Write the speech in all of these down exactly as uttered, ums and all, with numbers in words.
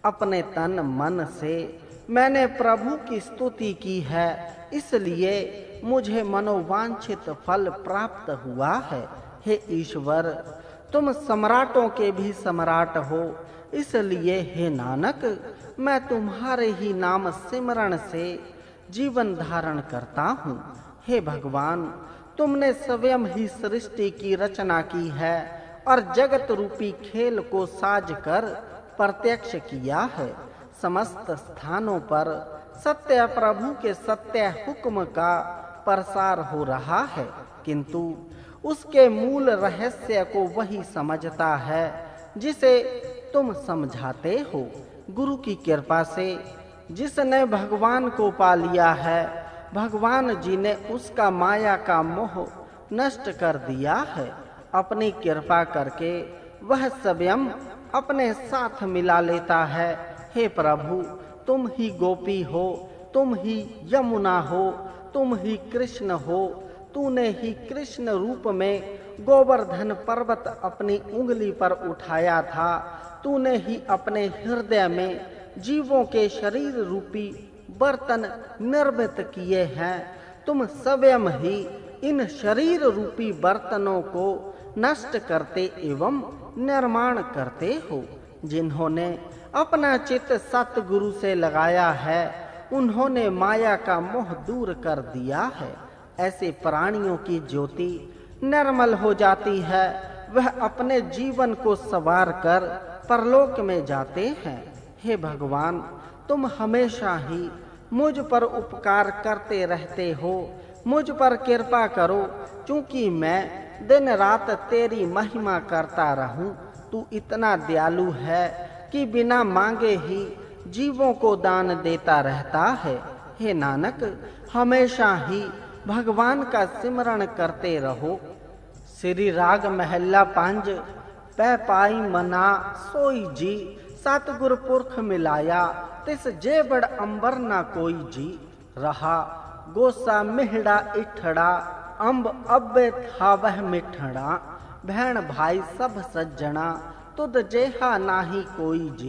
अपने तन मन से मैंने प्रभु की स्तुति की है, इसलिए मुझे मनोवांछित फल प्राप्त हुआ है। हे ईश्वर, तुम सम्राटों के भी सम्राट हो, इसलिए हे नानक मैं तुम्हारे ही नाम सिमरण से जीवन धारण करता हूँ। हे भगवान, तुमने स्वयं ही सृष्टि की रचना की है और जगत रूपी खेल को साज कर प्रत्यक्ष किया है। समस्त स्थानों पर सत्य प्रभु के सत्य हुक्म का प्रसार हो रहा है, किंतु उसके मूल रहस्य को वही समझता है जिसे तुम समझाते हो। गुरु की कृपा से जिसने भगवान को पा लिया है, भगवान जी ने उसका माया का मोह नष्ट कर दिया है। अपनी कृपा करके वह स्वयं अपने साथ मिला लेता है। हे प्रभु, तुम ही गोपी हो, तुम ही यमुना हो, तुम ही कृष्ण हो। तूने ही कृष्ण रूप में गोवर्धन पर्वत अपनी उंगली पर उठाया था। तूने ही अपने हृदय में जीवों के शरीर रूपी बर्तन निर्मित किए हैं। तुम स्वयं ही इन शरीर रूपी बर्तनों को नष्ट करते एवं निर्माण करते हो। जिन्होंने अपना चित्त सतगुरु से लगाया है, उन्होंने माया का मोह दूर कर दिया है। ऐसे प्राणियों की ज्योति निर्मल हो जाती है, वह अपने जीवन को संवार कर परलोक में जाते हैं। हे भगवान, तुम हमेशा ही मुझ पर उपकार करते रहते हो। मुझ पर कृपा करो, क्योंकि मैं दिन रात तेरी महिमा करता रहूं। तू इतना दयालु है कि बिना मांगे ही जीवों को दान देता रहता है। हे नानक, हमेशा ही भगवान का सिमरण करते रहो। श्री राग महला पांज पै पाई मना सोई जी, सतगुर पुरख मिलाया तिस जे बड़ अंबर ना कोई जी। रहा गोसा मिहड़ा इठड़ा, अम्ब अब्बे था वह मिठड़ा। बहन भाई सब सज्जना, तुद जेहा नाही कोई जी।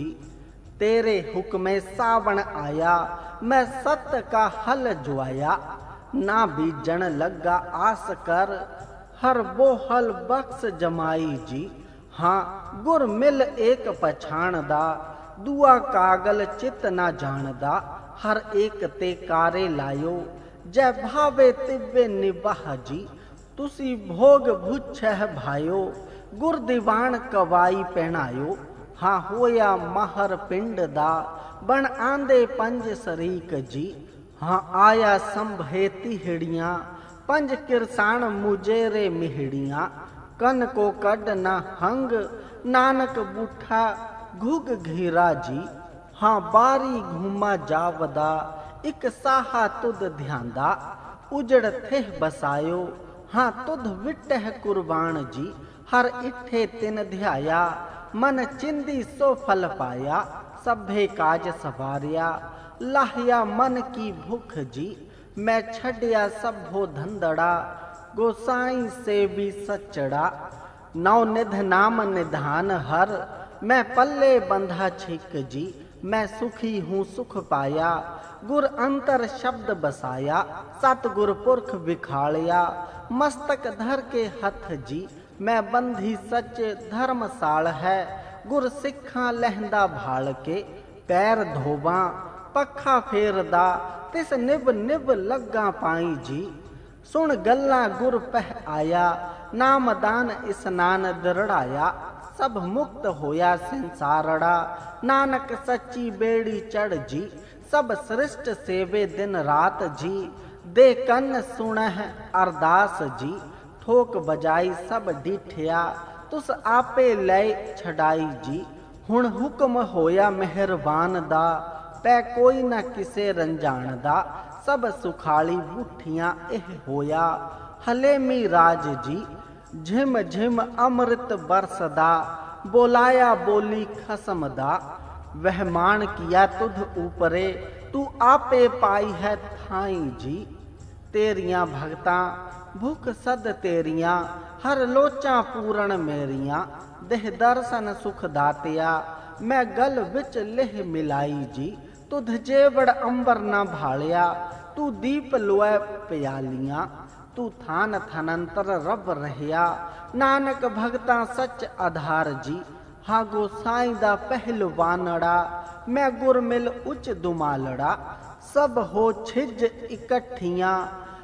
तेरे हुक्मे सावन आया, मैं सत्य का हल जुआया। ना बीजन लगा आस कर, हर वो हल बख्श जमाई जी। हाँ गुर मिल एक पछाण दा, दुआ कागल चित ना जानदा। हर एक ते कारे लायो, जय भावे तिव्वे निबाह जी। तुसी भोग भुच्छह भायो, गुर दीवान कवाई पहनायो। हाँ होया महर पिंड दा, बन आंदे पंज सरीक जी। हाँ आया संभे तिहड़ियां, पंज किरसान मुजेरे मिहड़ियां। कन को कड न हंग, नानक बूठा घुग घेरा जी। हाँ बारी घूमा जावदा, इक साहा तुद ध्यांदा। उजड़ थे बसायो, हाँ तुद विटह कुर्बान जी। हर इठे तिन ध्याया, मन चिंदी सो फल पाया। सभे काज सवारिया, लाहिया मन की भूख जी। मैं छड़िया सभो धंधड़ा, गोसाई से भी सचड़ा। नौ निध नाम निधान हर, मैं पल्ले बंधा छिक जी। मैं सुखी हूँ सुख पाया, गुर अंतर शब्द बसाया। सतगुर पुरख बिखाड़िया, मस्तक धर के हथ जी। मैं बंधी सच धर्मसाल है, गुर सिखा लहंदा भाल के। पैर धोबा पखा फेरदा, तिस निब निब लगा पाई जी। सुन गल्ला गुर पह आया, नाम दान स्नान दृढ़ाया। सब मुक्त होया संसारड़ा, नानक सच्ची बेड़ी चढ़ जी। सब सृष्ट सेवे दिन रात जी, दे कन्न सुनह अरदास जी। ठोक बजाई सब डिठिया, तुस आपे लय छड़ाई जी। हुण हुक्म होया मेहरबान दा, पै कोई न किसे रंजान दा। सब सुखाली बुठियां एह होया, हलेमी राज जी। झिम झिम अमृत बरसदा, बोलाया बोली खसम दा। वह मान किया तुध ऊपरे, तू आपे पाई है थाई जी। तेरियां भगतां भूख सद तेरियां, हर लोचा पूरण मेरियां। देह दर्शन सुख दातिया, मैं गल विच लेह मिलाई जी। तुध जेवड़ अंबर ना भालिया, तू दीप लोए प्यालियां। तू थान थनंतर रब रहया, नानक भगता सच आधार जी। हाँ गोसाई दा पहलवानड़ा, मैं गुरमिल उच दुमालड़ा। सब हो छिज इकट्ठियां,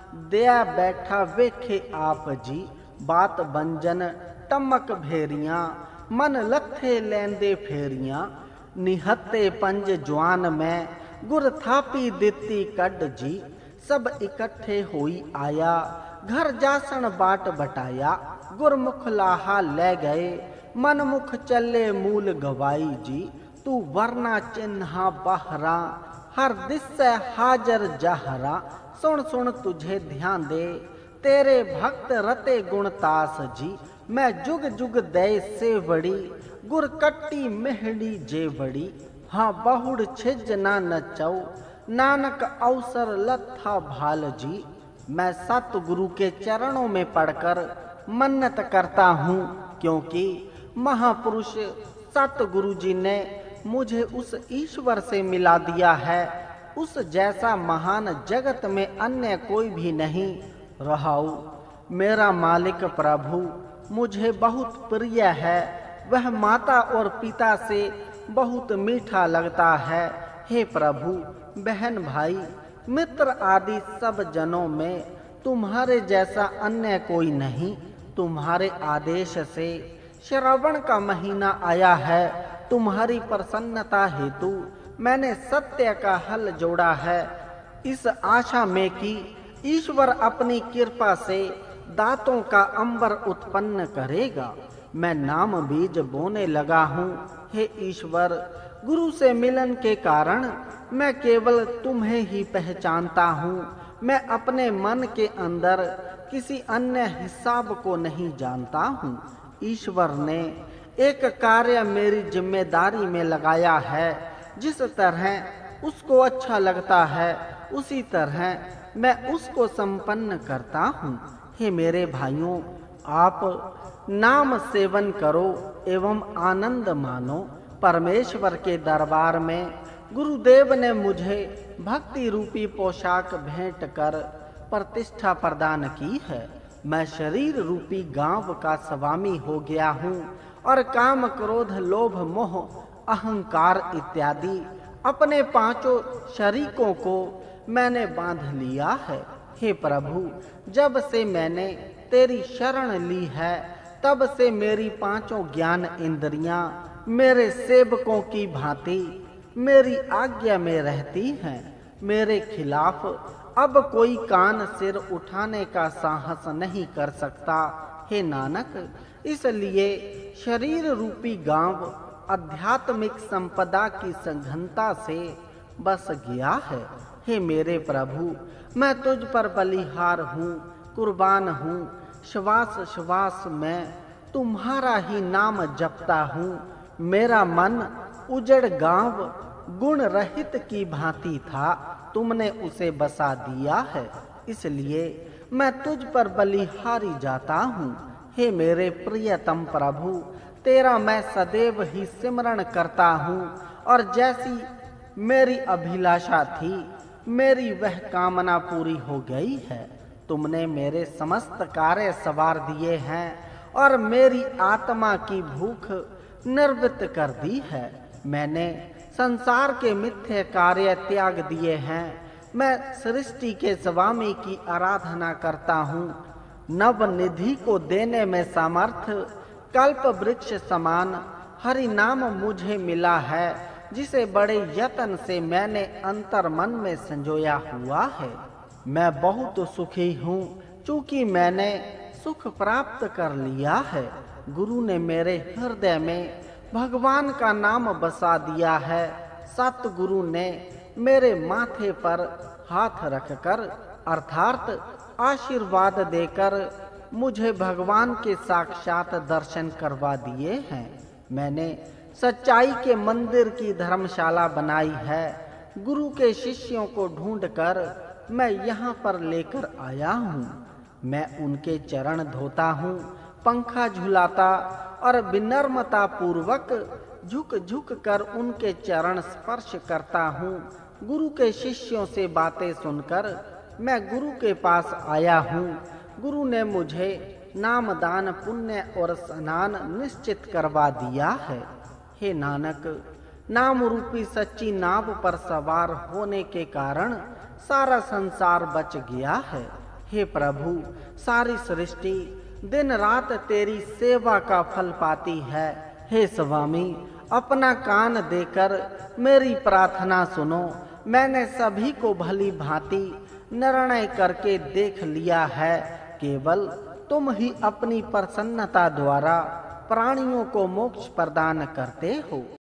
दया बैठा वेखे आप जी। बात बंजन टमक भेरियां, मन लथे लेंदे फेरियां। निहत्ते पंज जवान में, गुर थापी दिती कड जी। सब इकट्ठे होई आया, घर जासन बाट बटाया। गुरमुख लाहा ले गए, मन मुख चले मूल गवाई जी। तू वरना चिन्हा बहरा, हर दिस हाजर जहरा। सुन सुन तुझे ध्यान दे, तेरे भक्त रते गुणतास जी। मैं जुग जुग दे से बड़ी, गुर कट्टी मेहड़ी जे बड़ी। हाँ बहुड़ छिज ना नचौ, नानक अवसर लथा भाल जी। मैं सतगुरु के चरणों में पड़कर मन्नत करता हूँ, क्योंकि महापुरुष सतगुरु जी ने मुझे उस ईश्वर से मिला दिया है। उस जैसा महान जगत में अन्य कोई भी नहीं रहाऊ। मेरा मालिक प्रभु मुझे बहुत प्रिय है, वह माता और पिता से बहुत मीठा लगता है। हे प्रभु, बहन भाई मित्र आदि सब जनों में तुम्हारे जैसा अन्य कोई नहीं। तुम्हारे आदेश से श्रावण का महीना आया है। तुम्हारी प्रसन्नता हेतु मैंने सत्य का हल जोड़ा है, इस आशा में कि ईश्वर अपनी कृपा से दातों का अंबर उत्पन्न करेगा। मैं नाम बीज बोने लगा हूँ। हे ईश्वर, गुरु से मिलन के कारण मैं केवल तुम्हें ही पहचानता हूँ। मैं अपने मन के अंदर किसी अन्य हिसाब को नहीं जानता हूँ। ईश्वर ने एक कार्य मेरी जिम्मेदारी में लगाया है। जिस तरह उसको अच्छा लगता है, उसी तरह मैं उसको संपन्न करता हूँ। हे मेरे भाइयों, आप नाम सेवन करो एवं आनंद मानो। परमेश्वर के दरबार में गुरुदेव ने मुझे भक्ति रूपी पोशाक भेंट कर प्रतिष्ठा प्रदान की है। मैं शरीर रूपी गांव का स्वामी हो गया हूँ और काम क्रोध लोभ मोह अहंकार इत्यादि अपने पांचों शरीकों को मैंने बांध लिया है। हे प्रभु, जब से मैंने तेरी शरण ली है, तब से मेरी पांचों ज्ञान इंद्रियां मेरे सेवकों की भांति मेरी आज्ञा में रहती हैं। मेरे खिलाफ अब कोई कान सिर उठाने का साहस नहीं कर सकता। हे नानक, इसलिए शरीर रूपी गांव आध्यात्मिक संपदा की सघनता से बस गया है। हे मेरे प्रभु, मैं तुझ पर बलिहार हूँ, कुर्बान हूँ। श्वास श्वास में तुम्हारा ही नाम जपता हूँ। मेरा मन उजड़ गांव गुण रहित की भांति था, तुमने उसे बसा दिया है, इसलिए मैं तुझ पर बलिहारी जाता हूँ। हे मेरे प्रियतम प्रभु, तेरा मैं सदैव ही सिमरण करता हूँ और जैसी मेरी अभिलाषा थी, मेरी वह कामना पूरी हो गई है। तुमने मेरे समस्त कार्य सवार दिए हैं और मेरी आत्मा की भूख निर्वृत्त कर दी है। मैंने संसार के मिथ्य कार्य त्याग दिए हैं। मैं सृष्टि के स्वामी की आराधना करता हूँ। नव निधि को देने में सामर्थ्य कल्प वृक्ष समान हरि नाम मुझे मिला है, जिसे बड़े यत्न से मैंने अंतर मन में संजोया हुआ है। मैं बहुत सुखी हूँ, चूंकि मैंने सुख प्राप्त कर लिया है। गुरु ने मेरे हृदय में भगवान का नाम बसा दिया है। सतगुरु ने मेरे माथे पर हाथ रखकर अर्थात आशीर्वाद देकर मुझे भगवान के साक्षात दर्शन करवा दिए हैं। मैंने सच्चाई के मंदिर की धर्मशाला बनाई है। गुरु के शिष्यों को ढूंढकर मैं यहाँ पर लेकर आया हूँ। मैं उनके चरण धोता हूँ, पंखा झुलाता और विनम्रता पूर्वक झुक झुक कर उनके चरण स्पर्श करता हूँ। गुरु के शिष्यों से बातें सुनकर मैं गुरु के पास आया हूँ। गुरु ने मुझे नाम दान पुण्य और स्नान निश्चित करवा दिया है। हे नानक, नाम रूपी सच्ची नाव पर सवार होने के कारण सारा संसार बच गया है। हे प्रभु, सारी सृष्टि दिन रात तेरी सेवा का फल पाती है। हे स्वामी, अपना कान देकर मेरी प्रार्थना सुनो। मैंने सभी को भली भांति निर्णय करके देख लिया है। केवल तुम ही अपनी प्रसन्नता द्वारा प्राणियों को मोक्ष प्रदान करते हो।